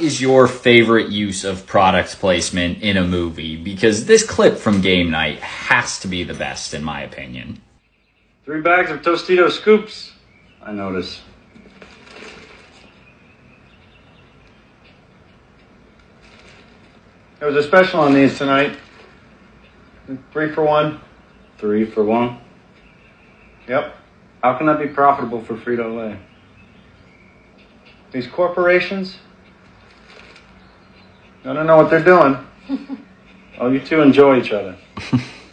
is your favorite use of product placement in a movie? Because this clip from Game Night has to be the best, in my opinion. 3 bags of Tostito scoops, I notice. There was a special on these tonight. 3 for 1. 3 for 1. Yep. How can that be profitable for Frito Lay? These corporations, I don't know what they're doing. Oh, you two enjoy each other.